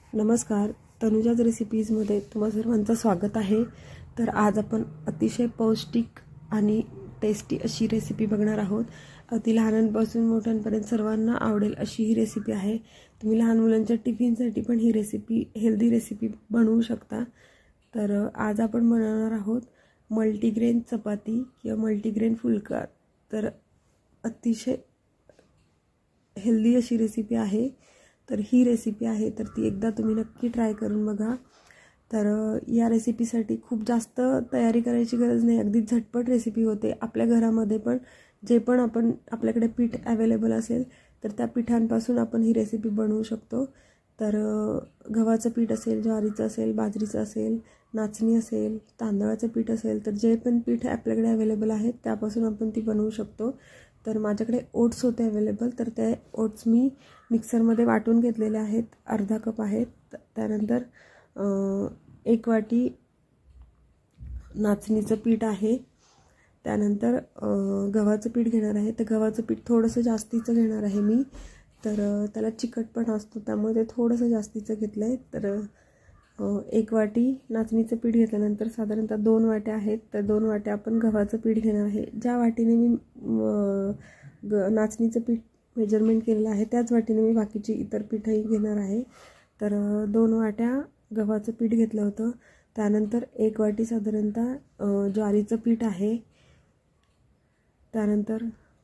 नमस्कार, तनुजाज रेसिपीजमध्ये तुम्हा सर्वांचं स्वागत आहे। तर आज आपण अतिशय पौष्टिक आणि टेस्टी अशी रेसिपी बघणार आहोत। अति लहानांपासून मोठ्यांपर्यंत सर्वांना आवडेल अशी ही रेसिपी आहे। तुम्ही लहान मुलांच्या टिफिनसाठी पण ही रेसिपी हेल्दी रेसिपी बनवू शकता। तर आज आपण बनवणार आहोत मल्टीग्रेन चपाती किंवा मल्टीग्रेन फुलका। तर अतिशय हेल्दी अशी रेसिपी आहे। तर ही रेसिपी आहे तर ती एकदा तुम्ही नक्की ट्राय करून बघा। तर या रेसिपीसाठी खूप जास्त तयारी करायची गरज नाही, अगदी झटपट रेसिपी होते। आपल्या घरामध्ये पण जे पण आपल्याकडे पीठ अवेलेबल असेल तर त्या पिठांपासून आपण ही रेसिपी बनवू शकतो। तर गव्हाचं पीठ असेल, ज्वारीचं असेल, बाजरीचं असेल, नाचणी असेल, तांदळाचं पीठ असेल, तर जे पण पीठ आपल्याकडे अवेलेबल आहे त्यापासून आपण ती बनवू शकतो। तर माझ्याकडे ओट्स होते अवेलेबल, तर ते ओट्स मी मिक्सरमध्ये वाटून घेतलेले आहेत, अर्धा कप आहेत। त्यानंतर 1 वाटी नाचणीचं पीठ आहे। त्यानंतर गव्हाचं पीठ घेणार आहे। तर गव्हाचं पीठ थोडंसं जास्तीचं घेणार आहे मी, तर त्याला चिकटपणा असतो त्यामुळे ते थोडंसं जास्तीचं घेतलं आहे। तर 1 वाटी नाचणीचं पीठ घेतल्यानंतर साधारणतः 2 वाट्या आहेत, तर 2 वाट्या आपण गव्हाचं पीठ घेणार आहे। ज्या वाटीने मी नाचणीचं पीठ मेजरमेंट केलेलं आहे त्याच वाटीने मी बाकीची इतर पीठही घेणार आहे। तर 2 वाट्या गव्हाचं पीठ घेतलं होतं। त्यानंतर 1 वाटी साधारणतः ज्वारीचं पीठ आहे। त्यानंतर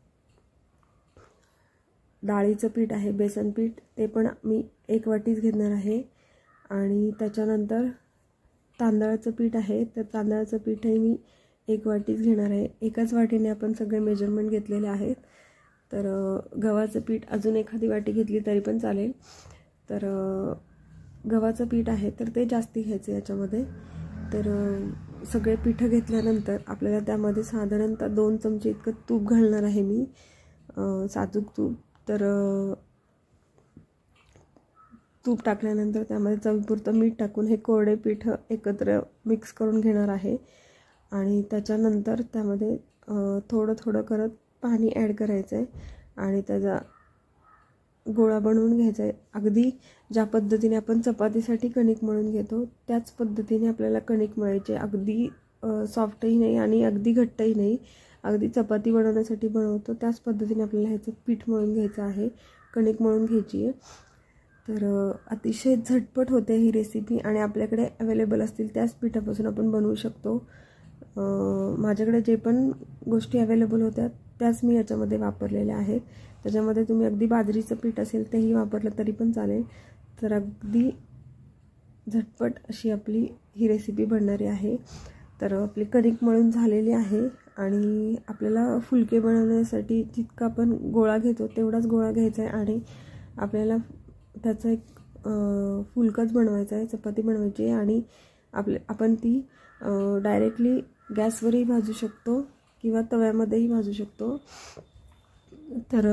डाळीचं पीठ आहे, बेसन पीठ, ते पण मी 1 वाटीच घेणार आहे। आणि त्याच्यानंतर तांदळाचं पीठ आहे, तर तांदळाचं पीठही मी 1 वाटीच घेणार आहे। एकाच वाटीने आपण सगळे मेजरमेंट घेतलेले आहेत। तर गव्हाचं पीठ अजून एखादी वाटी घेतली तरी पण चालेल। तर गव्हाचं पीठ आहे तर ते जास्ती घ्यायचं याच्यामध्ये। तर सगळे पीठं घेतल्यानंतर आपल्याला त्यामध्ये साधारणतः 2 चमचे इतकं तूप घालणार आहे मी, साजूक तूप। तर तूप टाकल्यानंतर त्यामध्ये चवीपुरतं मीठ टाकून हे कोरडे पीठ एकत्र मिक्स करून घेणार आहे। आणि त्याच्यानंतर त्यामध्ये थोडं थोडं करत पाणी ॲड करायचं आहे आणि त्याचा गोळा बनवून घ्यायचा आहे। अगदी ज्या पद्धतीने आपण चपातीसाठी कणिक मळून घेतो त्याच पद्धतीने आपल्याला कणिक मळायची आहे। अगदी सॉफ्टही नाही आणि अगदी घट्टही नाही, अगदी चपाती बनवण्यासाठी बनवतो त्याच पद्धतीने आपल्याला ह्याचं पीठ मळून घ्यायचं आहे, कणिक मळून घ्यायची आहे। तर अतिशय झटपट होते ही रेसिपी आणि आपल्याकडे अवेलेबल असतील त्याच पिठापासून आपण बनवू शकतो। माझ्याकडे जे पण गोष्टी अवेलेबल होत्या त्याच मी याच्यामध्ये वापरलेल्या आहेत। त्याच्यामध्ये तुम्ही अगदी बाजरीचं पीठ असेल तेही वापरलं तरी पण चालेल। तर अगदी झटपट अशी आपली ही रेसिपी बनणारी आहे। तर आपली कणिक मळून झालेली आहे आणि आपल्याला फुलके बनवण्यासाठी जितका आपण गोळा घेतो तेवढाच गोळा घ्यायचा आहे आणि आपल्याला त्याचा एक फुलकाच बनवायचा आहे, चपाती बनवायची आहे। आणि आपण ती डायरेक्टली गॅसवरही भाजू शकतो किंवा तव्यामध्येही भाजू शकतो। तर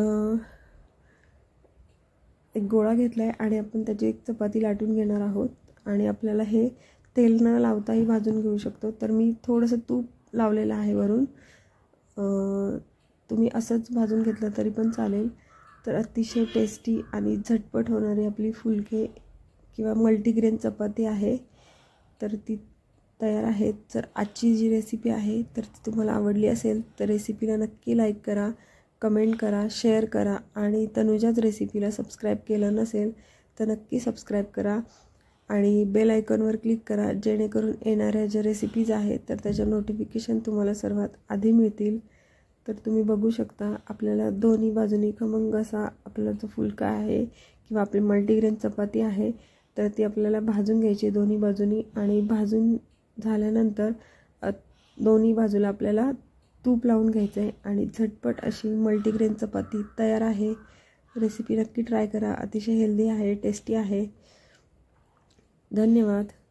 एक गोळा घेतला आहे आणि आपण त्याची एक चपाती लाटून घेणार आहोत आणि आपल्याला हे तेल न लावताही भाजून घेऊ शकतो। तर मी थोडंसं तूप लावलेलं आहे वरून, तुम्ही असंच भाजून घेतलं तरी पण चालेल। तर अतिशय टेस्टी आणि झटपट होणारी आपली फुलके किंवा मल्टीग्रेन चपाती आहे, तर ती तयार आहे। तर आजची जी रेसिपी आहे तर ती तुम्हाला आवडली असेल तर रेसिपीला नक्की लाईक करा, कमेंट करा, शेअर करा आणि तनुजाच रेसिपीला सबस्क्राईब केलं नसेल तर नक्की सबस्क्राईब करा आणि बेल आयकॉनवर क्लिक करा, जेणेकरून येणाऱ्या ज्या रेसिपीज आहेत तर त्याच्या नोटिफिकेशन तुम्हाला सर्वात आधी मिळतील। तर तुम्ही बघू शकता आपल्याला दोन्ही बाजूनी खमंग असा आपला जो फुलका आहे किंवा आपली मल्टीग्रेन चपाती आहे तर ती आपल्याला भाजून घ्यायची दोन्ही बाजूनी। आणि भाजून झाल्यानंतर दोन्ही बाजूला आपल्याला तूप लावून घ्यायचं आहे आणि झटपट अशी मल्टीग्रेन चपाती तयार आहे। रेसिपी नक्की ट्राय करा, अतिशय हेल्दी आहे, टेस्टी आहे। धन्यवाद।